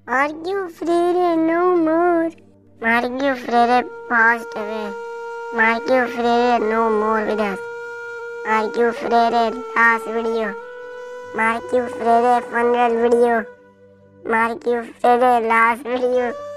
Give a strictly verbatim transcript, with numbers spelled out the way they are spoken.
Argue Freire no more. Margue Freire passed away. Margue Freire no more with us. Margue Freire last video. Margue Freire funeral video. Margue Freire last video.